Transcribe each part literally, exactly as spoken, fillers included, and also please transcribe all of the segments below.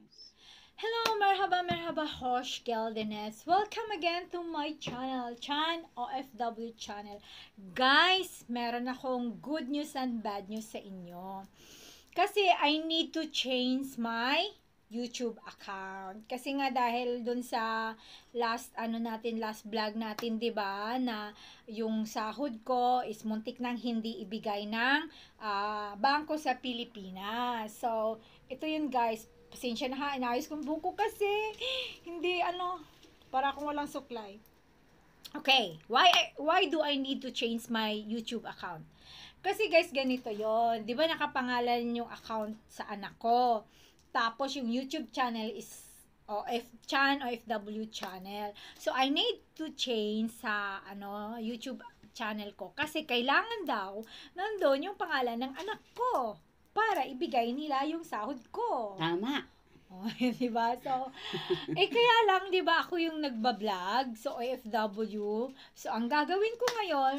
Hello, merhaba, merhaba, Hosh Geldenes. Welcome again to my channel, Chan O F W channel. Guys, meron akong good news and bad news sa inyo. Kasi I need to change my YouTube account. Kasi nga dahil dun sa last ano natin, last vlog natin, 'di ba, na yung sahod ko is muntik nang hindi ibigay ng ah, bangko sa Pilipinas. So, ito yun guys, pasensya na ha, inayos kong buko kasi hindi ano, para akong walang suklay. Okay, why why do I need to change my YouTube account? Kasi guys, ganito yon. 'Di ba nakapangalan yung account sa anak ko? Tapos yung YouTube channel is O F Chan O F W channel. So I need to change sa ano YouTube channel ko kasi kailangan daw nandoon yung pangalan ng anak ko para ibigay nila yung sahod ko. Tama. Oh, 'di ba? So, eh kaya lang 'di ba ako yung nagba-vlog, so O F W. So ang gagawin ko ngayon,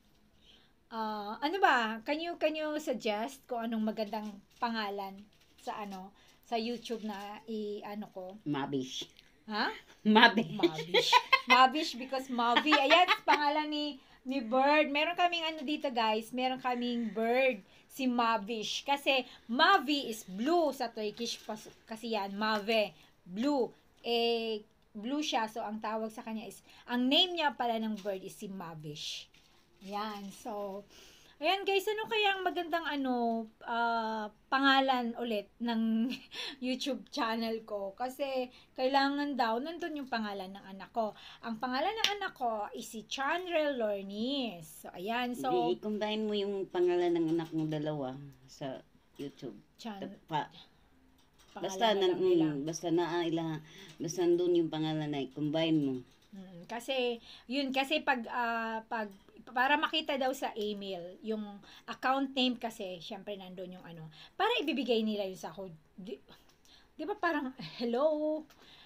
ah ano ba? Can you can you suggest kung anong magandang pangalan sa ano sa YouTube na i ano ko? Mabish. Ha? Mabish. Mavish. Mavish because Mavi. Ayan, pangalan ni ni Bird. Meron kaming ano dito guys, meron kaming bird, si Mavish. Kasi Mavi is blue sa Turkish pas- kasi yan, Mave, blue. Eh, blue siya, so ang tawag sa kanya is, ang name niya pala ng bird is si Mavish. Yan, so, ayan guys, ano kaya ang magandang ano, ah, pangalan ulit ng YouTube channel ko? Kasi, kailangan daw, nandun yung pangalan ng anak ko. Ang pangalan ng anak ko is si Chanrel Lornis. So, ayan, Hindi, so, i-combine mo yung pangalan ng anak mo dalawa sa YouTube. Chan, Pa, pangalan basta na na, lang nila. mm, basta na ila, basta nandun yung pangalan na i-combine mo. Mm, kasi, yun, kasi pag, ah, pag, para makita daw sa email, yung account name kasi, syempre nandun yung ano, para ibibigay nila yung sahod. Di, di ba parang, hello,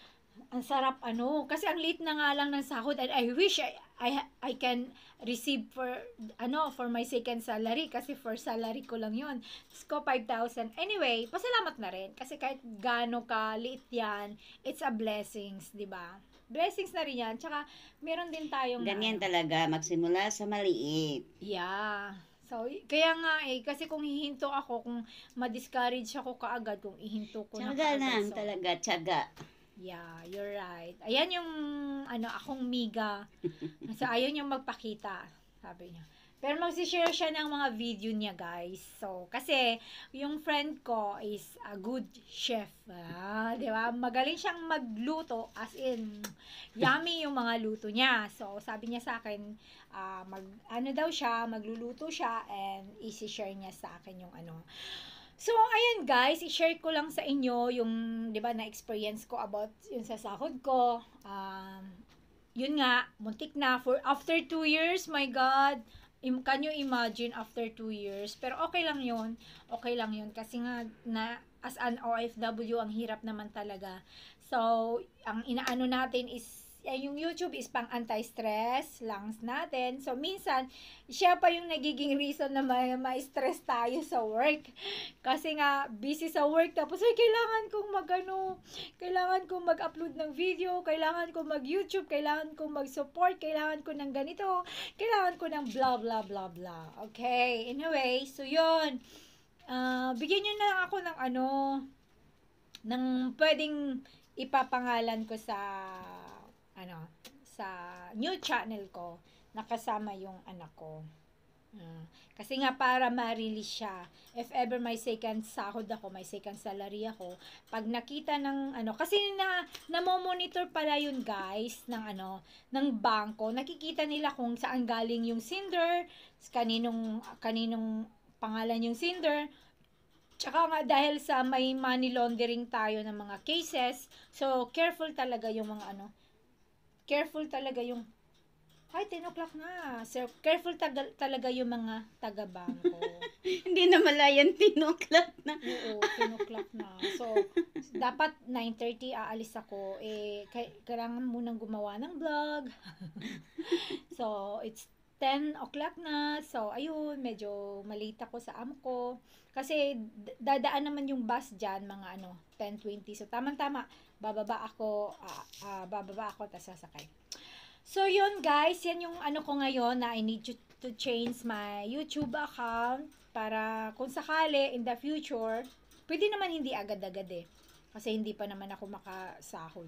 ang sarap ano, kasi ang late na nga lang ng sahod and I wish I, I, I can receive for, ano, for my second salary kasi for salary ko lang yun. Tapos ko five thousand. Anyway, pasalamat na rin kasi kahit gaano ka liit yan, it's a blessings, di ba? Blessings na rin yan. Tsaka, meron din tayong na, Ganyan ano, talaga, magsimula sa maliit. yeah. So, y- kaya nga eh, kasi kung hihinto ako, kung ma-discourage ako kaagad, kung ihinto ko na Tiyaga kaagad. lang So, talaga, tiyaga. yeah, you're right. Ayan yung, ano, akong miga. So, ayun yung magpakita, sabi niya. Pero magsishare siya ng mga video niya, guys. So, kasi, yung friend ko is a good chef. Ah, di ba? Magaling siyang magluto, as in, yummy yung mga luto niya. So, sabi niya sa akin, ah, mag, ano daw siya, magluluto siya, and isi-share niya sa akin yung ano. So, ayan guys, i-share ko lang sa inyo yung, di ba, na-experience ko about yung sa sahod ko. Um, yun nga, muntik na. For after two years, my God, im- can you imagine after two years? Pero okay lang yun. Okay lang yun. Kasi nga, na, as an O F W, ang hirap naman talaga. So, ang inaano natin is, eh, yung YouTube is pang anti-stress lungs natin. So, minsan, siya pa yung nagiging reason na ma- ma-stress tayo sa work. Kasi nga, busy sa work. Tapos, ay, kailangan kong mag-ano, kailangan kong mag-upload ng video, kailangan kong mag-YouTube, kailangan kong mag-support, kailangan ko ng ganito, kailangan ko ng blah, blah, blah, blah. Okay, anyway, so yun. Ah, bigyan nyo na lang ako ng ano, ng pwedeng ipapangalan ko sa, ano, sa new channel ko, nakasama yung anak ko. Ah, kasi nga para ma-release siya. If ever may second sahod ako, may second salary ako, pag nakita ng ano, kasi na namo-monitor pala yun guys ng ano, ng bangko. Nakikita nila kung saan galing yung sender, kaninong kaninong pangalan yung sender. Tsaka nga dahil sa may money laundering tayo ng mga cases, so careful talaga yung mga ano, careful talaga yung ay, ten o'clock na. So, careful taga- talaga yung mga taga-bangko. Hindi na malayan, tinuklat na. Oo, ten o'clock na. So, dapat nine thirty aalis ako. Eh, kay- kailangan munang gumawa ng vlog. So, it's ten o'clock na. So, ayun, medyo malita ako sa amo ko. Kasi, d- dadaan naman yung bus dyan, mga ano, ten twenty. So, tamang-tama, bababa ako, ah, ah, bababa ako, tapos sasakay. So, yun guys, yan yung ano ko ngayon na I need to, to change my YouTube account para kung sakali, in the future, pwede naman hindi agad-agad eh. Kasi hindi pa naman ako makasahod.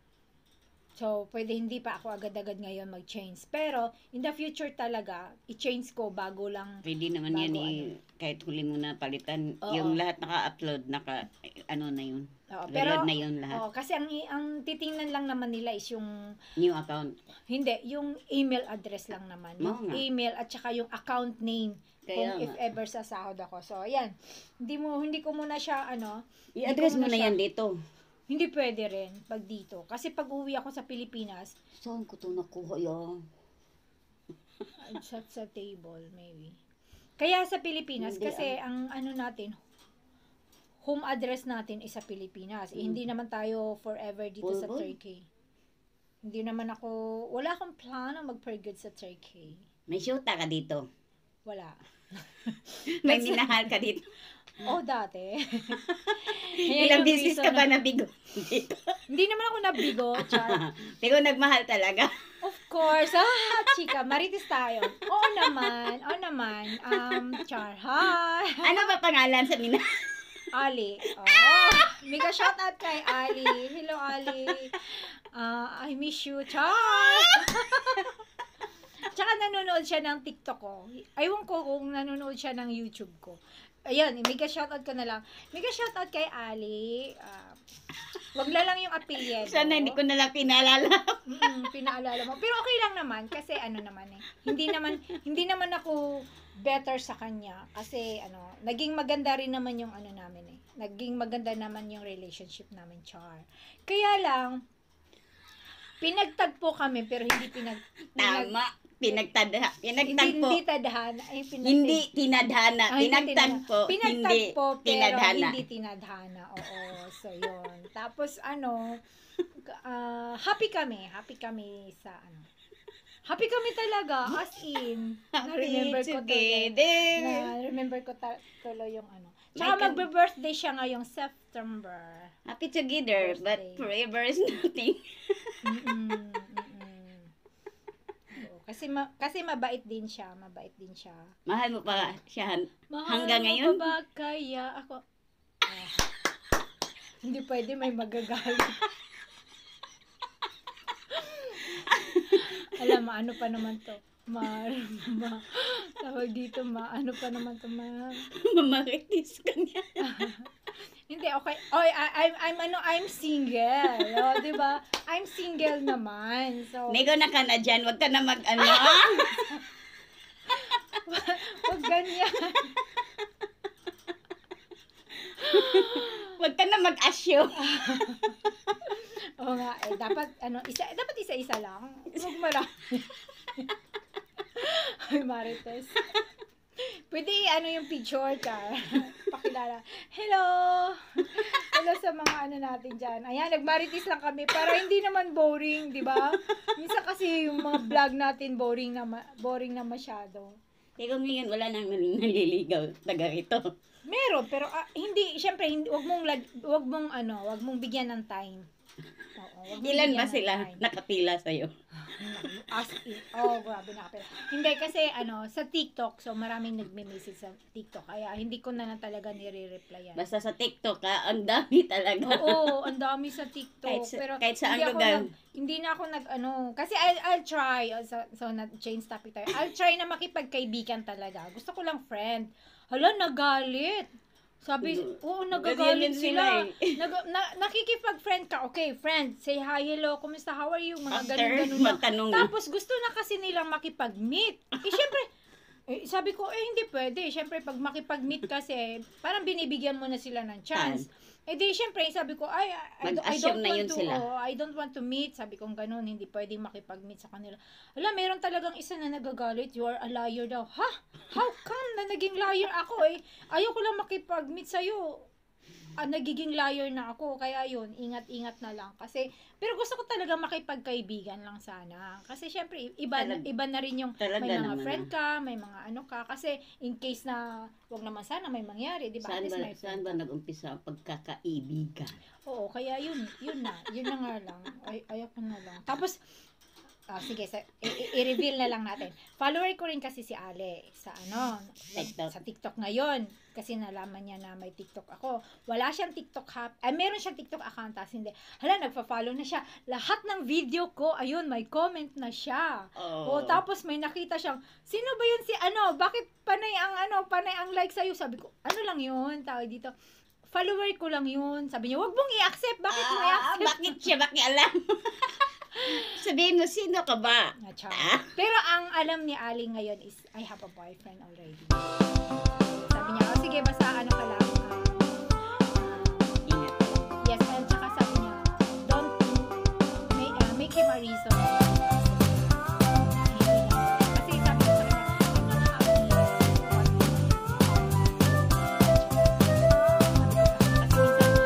So, pwede hindi pa ako agad-agad ngayon mag-change. Pero, in the future talaga, i-change ko bago lang. Pwede naman Bago yan eh, kahit huli mo na palitan, Oo. yung lahat naka-upload, naka, ano na yun, Oo, pero, reload na yun lahat. oo, kasi ang, ang titingnan lang naman nila is yung, New account. hindi, yung email address lang naman. Yung Oo nga. email at saka yung account name. Kaya Kung if nga. ever sasahod ako. So, ayan. Hindi mo, hindi ko muna siya, ano, I-address ko mo muna na siya- yan dito. hindi pwede rin pag dito. Kasi pag uwi ako sa Pilipinas, Saan ko ito nakuha yan? sa, sa table, maybe. Kaya sa Pilipinas, Hindi, kasi ang ano natin, home address natin is sa Pilipinas. Eh, Mm. hindi naman tayo forever dito sa Bulbul? Turkey. Hindi naman ako, wala akong plano mag-for good sa Turkey. May syuta ka dito. Wala. May minahal ka dito. Oh, dati. Ilang yung business reason ka ba na- nabigo dito? Hindi naman ako nabigo, char. Pero nagmahal talaga. Of course. Ah, chika, marites tayo. Oo naman. Oo naman. Um, char. Hi. Ano ba pangalan sa minahal? Ali. Oh, mega shout out kay Ali. Hello, Ali. Ah, I miss you, char. Tsaka nanonood siya ng TikTok ko. Aywan ko kung nanonood siya ng YouTube ko. Ayan, mega shoutout ko na lang. Mega shoutout kay Ali. Uh, wag na lang yung apelyido. Sana hindi ko na lang pinaalala. Mm, pinaalala mo. Pero okay lang naman kasi ano naman eh. Hindi naman hindi naman ako better sa kanya kasi ano, naging maganda rin naman yung ano namin eh. Naging maganda naman yung relationship namin, char. Kaya lang pinagtagpo kami pero hindi pinag, pinag Tama. Pinagtadha. hindi, Pinagtagpo. hindi tadhana. Ay, pinag- Hindi tinadhana. Ah, hindi Pinagtagpo. Hindi Pinagtagpo, pero tinadhana. hindi tinadhana. Oo, so yun. Tapos ano, ah, happy kami. Happy kami sa ano. Happy kami talaga, as in. Na-remember ko tuloy. together. Na-remember ko ta- tuloy yung ano. My Tsaka God. magbe-birthday siya ngayong September. Happy together, but Birthday. forever is nothing. Mm-mm, mm-mm. Oo, kasi ma- kasi mabait din siya, mabait din siya. Mahal mo pa siya. Mahal Hanggang mo ngayon? pa ba kaya ako? Ah. Hindi pwede, may magagalit. Alam mo, ano pa naman to? Ma, ma, tawag dito, ma, ano pa naman to, ma. Mamaritis ka niya. Hindi, okay. Oy, I, I'm, I'm, ano, I'm single. Oh, di ba? I'm single naman. So, Nego na ka na dyan. Huwag ka na mag ano. wag ganyan. Huwag ka na mag-asyo. Oo nga, eh, dapat, ano, isa, dapat isa-isa lang. Huwag marami. Ay, Marites. Pwede ano yung picture ka. Pakilala. Hello! Hello sa mga ano natin dyan. Ayan, nagmarites lang kami para hindi naman boring, di ba? Minsan kasi yung mga vlog natin boring na, ma- boring na masyado. Ego ngayon, wala nang naliligaw. Taga rito. Meron, pero ah, hindi, syempre, hindi, wag mong, lag, wag mong, ano, wag mong bigyan ng time. Oo, wag mong Ilan bigyan ba ng sila time. nakapila sa'yo? As in, oh, grabe na kapila. Hindi, kasi, ano, sa TikTok, so, maraming nagme-message sa TikTok, kaya hindi ko na, na talaga nire-replyan. Basta sa TikTok ha, ang dami talaga. Oo, ang dami sa TikTok. Kahit sa- pero kahit saan hindi ako lugar. nag- hindi na ako nag, ano, kasi I'll, I'll try, oh, so, so na-change topic tayo. I'll try na makipagkaibigan talaga. Gusto ko lang friend. Hala, nagalit. Sabi, oo, nagagalit Ganyan sila. sila eh. Nag, na, nakikipag-friend ka. Okay, friend, say hi, hello, kumusta, how are you? Mga After, ganun-ganun lang. magtanong na. Tapos gusto na kasi nilang makipag-meet. Eh, syempre, eh, sabi ko, eh, hindi pwede. Syempre, pag makipag-meet kasi, parang binibigyan mo na sila ng chance. Eh, di, syempre, sabi ko, ay, I, I, don't- I don't Mag-assume na want yun to, sila. oh, I don't want to meet. Sabi ko, ganun, hindi pwedeng makipag-meet sa kanila. Wala, meron talagang isa na nagagalit, you are a liar daw. Ha? How come na naging liar ako eh? Ayaw ko lang makipag-meet sa'yo. ah, nagiging liar na ako. Kaya yun, ingat-ingat na lang. Kasi, pero gusto ko talaga makipagkaibigan lang sana. Kasi syempre, iba, Talag- iba na rin yung Talaga may mga naman. friend ah. ka, may mga ano ka. Kasi, in case na, wag naman sana may mangyari, di ba? At Saan least ba, may saan friend ba ka. nag-umpisa ang pagkakaibigan? Oo, kaya yun, yun na. Yun na nga lang. Ay, ayoko na lang. Tapos, ah, sige, sa, i- i- i-reveal na lang natin. Follower ko rin kasi si Ale sa ano, TikTok. sa TikTok ngayon. Kasi nalaman niya na may TikTok ako. Wala siyang TikTok hap. Ay, meron siyang TikTok account, tapos hindi. Hala, nagpa-follow na siya. Lahat ng video ko, ayun, may comment na siya. Oo. O, tapos may nakita siyang, sino ba yun si ano? Bakit panay ang ano, panay ang like sa'yo? Sabi ko, ano lang yun? Tawag dito. Follower ko lang yun. Sabi niya, wag mong i-accept. Bakit mo Ah, i-accept? bakit siya makialam? Sabihin mo, sino ka ba? Ah, char. Pero ang alam ni Ali ngayon is, I have a boyfriend already. Sabi niya, oh, sige, basta ano ka lang. ah, Ingat. yes, and tsaka sabi niya, don't make, ah, make him a reason. Kasi sabi niya sa kanya, I'm not happy. Kasi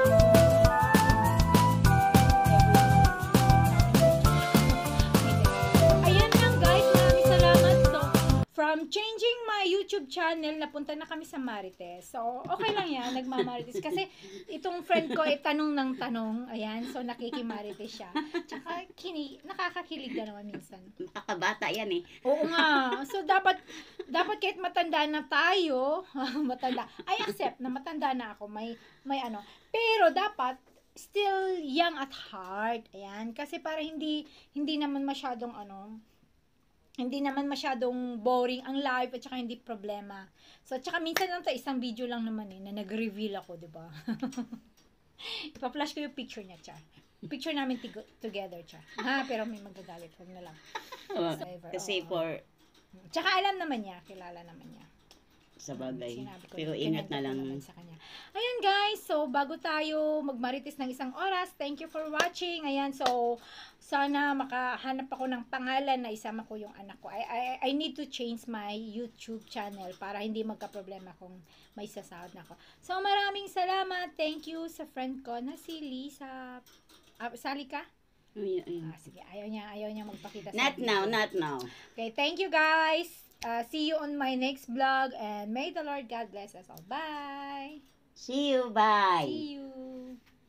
minsan, ayan lang guys, maraming salamat. So, from changing my YouTube channel, napunta na kami sa Marites. So, okay lang yan, nagmamarites. Kasi, itong friend ko, eh, tanong ng tanong. Ayan, so nakikimarites siya. Tsaka, kini, nakakakilig na naman minsan. Makakabata yan eh. Oo nga. So, dapat, dapat kahit matanda na tayo, matanda, I accept na matanda na ako, may, may ano. Pero, dapat, still young at heart. Ayan. Kasi para hindi, hindi naman masyadong ano, hindi naman masyadong boring ang live at saka hindi problema. So, at saka minsan lang to, isang video lang naman eh, na nag-reveal ako, di ba? Ipa-flash ko yung picture niya, Char. Picture namin tig- together, Char. Ha, pero may magagalit, huwag na lang. Oo, Forever, Kasi oo. for, Tsaka alam naman niya, kilala naman niya. sa bagay. Sinabi ko, Pero kinento ingat na ko lang. naman sa kanya. Ayan guys, so bago tayo magmarites ng isang oras, thank you for watching. Ayan, so sana makahanap ako ng pangalan na isama ko yung anak ko. I, I, I need to change my YouTube channel para hindi magka-problema kung may sasahod na ako. So maraming salamat. Thank you sa friend ko na si Lisa. Ah, sali ka? Ayun, ayun. Ah, sige, ayaw niya, ayaw niya magpakita sa Not video. now, not now. Okay, thank you guys. Uh, see you on my next vlog and may the Lord God bless us all. Bye! See you, bye. See you!